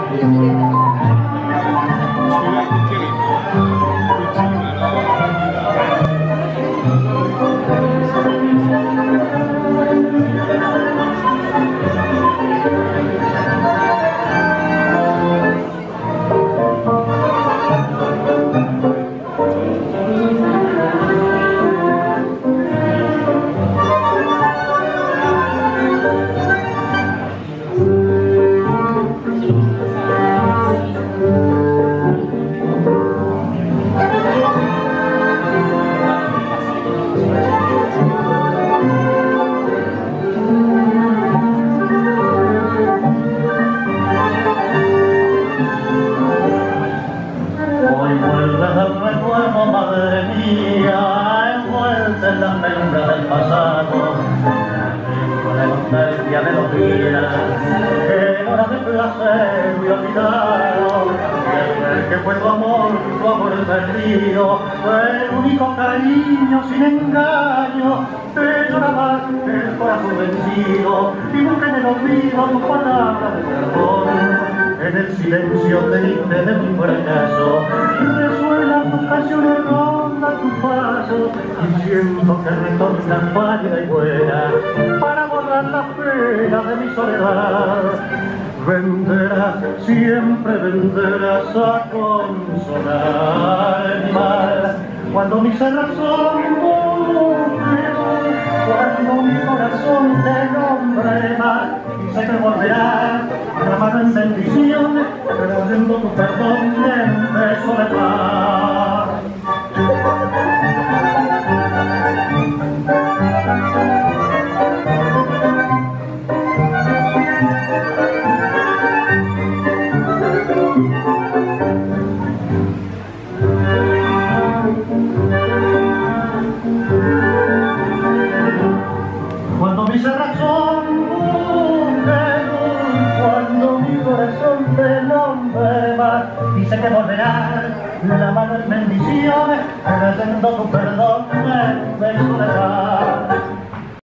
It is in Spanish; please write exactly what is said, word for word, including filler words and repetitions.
nostalgia de los días en horas de placer y olvidado, que fue tu amor, tu amor perdido, el único cariño sin engaño, te lloraba el corazón vencido y nunca en el olvido tu palabra de perdón. En el silencio triste de mi fracaso resuenan tus canciones, ronda tu paso y siento que retornas pálida y buena para borrar la pena de mi soledad. Vendrás, siempre vendrás a consolar mi mal cuando mi razón cuando mi corazón te nombre más, y sé que volverás clamando en bendición, trayendo tu perdón en beso de paz. Cuando mi razón cuando mi corazón te nombre más, y sé que volverás la mano en bendiciones, trayendo tu perdón en beso de paz.